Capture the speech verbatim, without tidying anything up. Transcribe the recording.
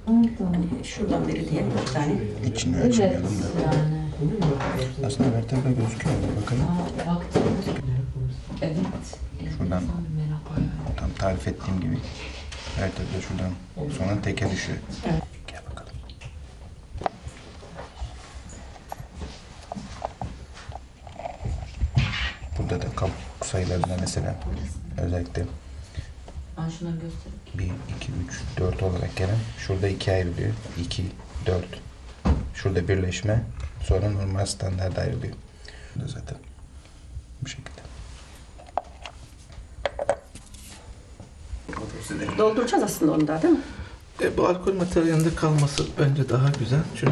Hani şuradan beri diyelim bir tane. İçini ölçmeyelim da. Yani. Aslında vertebra gözüküyor. Bakayım. Aa, baktığımız. Evet. Şuradan Merak yani. tam tarif ettiğim gibi vertebra şuradan sonra teke düşüyor. Evet. Gel bakalım. Burada da kabuk sayılarında mesela özellikle Ben şunları göstereyim. bir, iki, üç, dört olarak gelen şurada ikiye ayrılıyor. iki, dört. Şurada birleşme. Sonra normal standart ayrılıyor. Burada zaten bu şekilde. Dolduracağız aslında onu da değil mi? E, bu alkol materyalinde kalması bence daha güzel. Çünkü